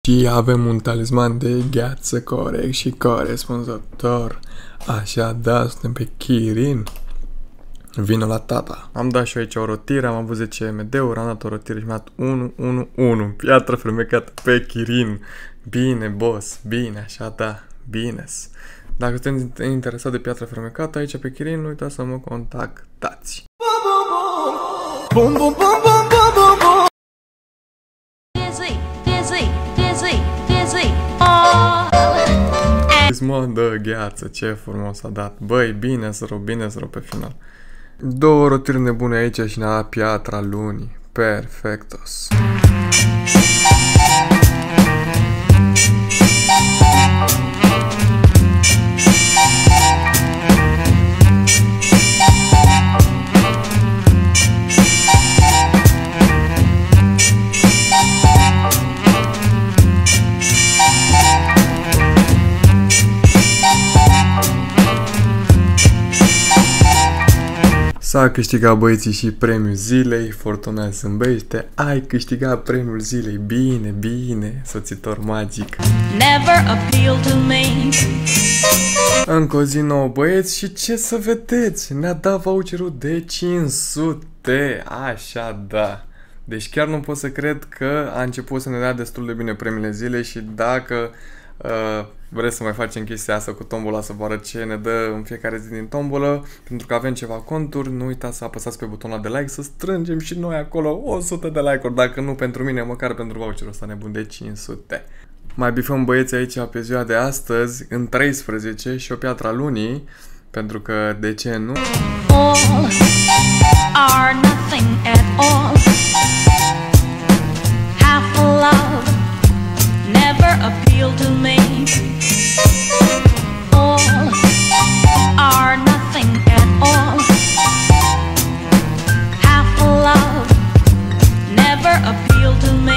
Și avem un talisman de gheață corect și corespunzător. Așa, da, suntem pe Kirin. Vino la tata. Am dat și eu aici o rotire, am avut 10 MD-uri, am dat o rotire și mi-a dat 1. Piatră fermecată pe Kirin. Bine, boss, bine, așa, da, bine-s. Dacă sunteți interesat de piatră fermecată aici pe Kirin, nu uitați să mă contactați. Bum, bum, bum, bum, bum, bum, bum. Talisman de gheață, ce frumos a dat. Băi, bine să rău pe final. Două rotiri nebune aici și ne-a dat piatra lunii. Perfectos. S-a câștigat, băieții, și premiul zilei. Fortuna zâmbește. Ai câștigat premiul zilei. Bine, bine, soțitor magic. Never appeal to me. Încă o zi nouă, băieți, și ce să vedeți? Ne-a dat voucherul de 500. Așa, da. Deci chiar nu pot să cred că a început să ne dea destul de bine premiile zilei și dacă vreți să mai facem chestia asta cu tombola, să vă arăt ce ne dă în fiecare zi din tombolă, pentru că avem ceva conturi, nu uitați să apăsați pe butonul de like, să strângem și noi acolo 100 de like-uri, dacă nu pentru mine, măcar pentru voucherul ăsta nebun de 500. Mai bifăm, băieți, aici pe ziua de astăzi, în 13, și o piatra lunii, pentru că de ce nu? All are nothing at all. Half love never appeal to me. All are nothing at all. Half love never appeal to me.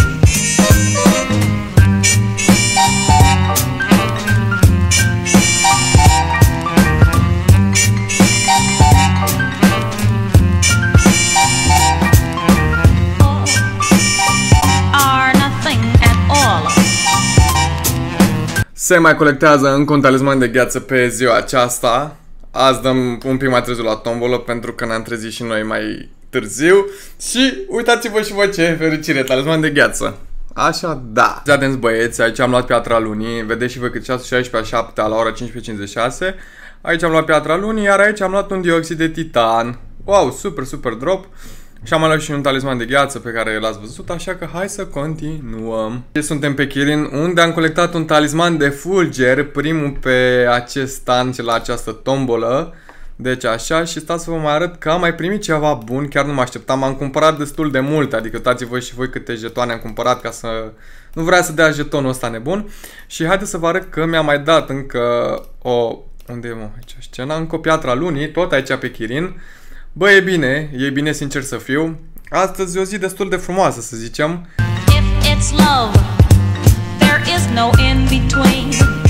Se mai colectează încă un talisman de gheață pe ziua aceasta. Azi dăm un pic mai târziu la tombolă pentru că ne-am trezit și noi mai târziu. Și uitați-vă și voi ce fericire, talisman de gheață. Așa, da. Atenți, băieți, aici am luat piatra lunii. Vedeți și voi cât ceasul 16:07 la ora 15:56. Aici am luat piatra lunii, iar aici am luat un dioxid de titan. Wow, super, super drop. Și am mai luat și un talisman de gheață pe care l-ați văzut, așa că hai să continuăm. Suntem pe Kirin, unde am colectat un talisman de fulger, primul pe acest an, la această tombolă. Deci așa, și stați să vă mai arăt că am mai primit ceva bun, chiar nu mă așteptam, am cumpărat destul de multe, adică uitați-vă și voi câte jetoane am cumpărat ca să... Nu vrea să dea jetonul ăsta nebun. Și haideți să vă arăt că mi-a mai dat încă o... Unde e, mă, aici scena? Încă o piatra lunii, tot aici pe Kirin. Bă, e bine sincer să fiu. Astăzi e o zi destul de frumoasă, să zicem. If it's love, there is no in between.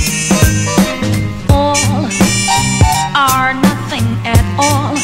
All are nothing at all.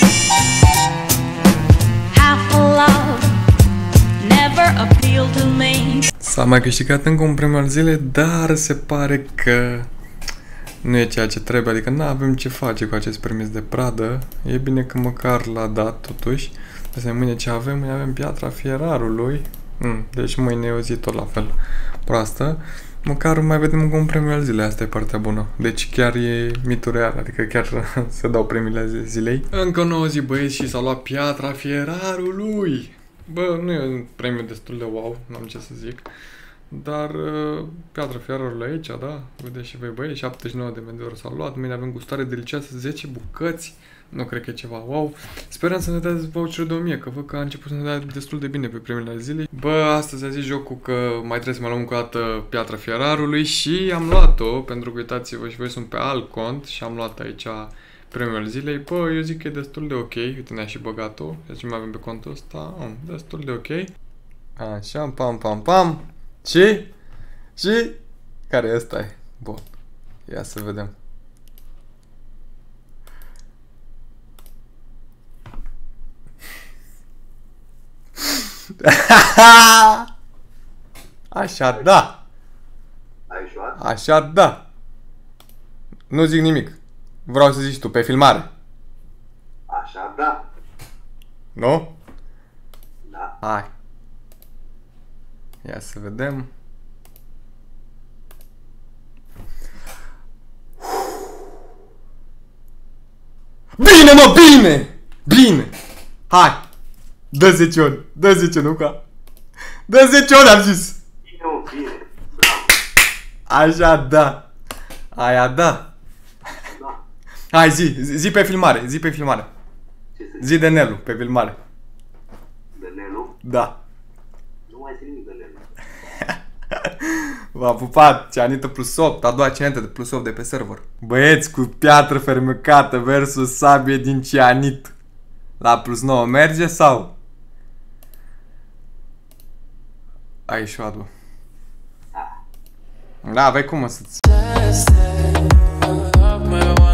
Half love never appeal to me. S-a mai câștigat încă un premiu al zilei, dar se pare că nu e ceea ce trebuie, adică nu avem ce face cu acest permis de pradă. E bine că măcar l-a dat totuși. Asta mâine ce avem? Mâine avem piatra fierarului. Deci mâine e o zi tot la fel proastă. Măcar mai vedem încă un premiu al zilei, asta e partea bună. Deci chiar e mitul real, adică chiar se dau premiile zilei. Încă o nouă zi, băieți, și s-a luat piatra fierarului. Bă, nu e un premiu destul de wow, n-am ce să zic. Dar piatra fierarului aici, da? Vedeți și voi, băieți, 79 de MD-uri s-au luat. Mâine avem gustare delicioasă, 10 bucăți. Nu cred că e ceva wow. Sperăm să ne dea voucher de 1000, că văd că a început să ne dea destul de bine pe premiile zilei. Bă, astăzi a zis jocul că mai trebuie să mai luăm încă o dată piatra fierarului și am luat-o, pentru că uitați-vă și voi sunt pe alt cont și am luat aici premiul zilei. Bă, eu zic că e destul de ok. Uite, ne-a și băgat-o. Deci mai avem pe contul ăsta. Destul de ok. Așa, pam, pam, pam. Și care ăsta e? Bun. Ia să vedem. Așa, da. Așa, da. Nu zic nimic. Vreau să zici tu, pe filmare. Așa, da. Nu? Da. Hai. Ia să vedem. Bine, mă, bine! Bine! Hai! Dă 10 ori. Dă 10, nu ca? Dă 10 ori, am zis! Bine, mă, bine. Bravo. Așa, da. Aia, da. Da. Hai, zi pe filmare, zi pe filmare. Ce să zic? Zi de Nelu, pe filmare. De Nelu? Da. Nu mai zic nimic de Nelu. V-a pupat Cianită plus 8, a doua Cianită de plus 8 de pe server. Băieți cu piatră fermecată versus sabie din cianit. La plus 9 merge sau? Ai șoadul. Da, aveai cum să-ți...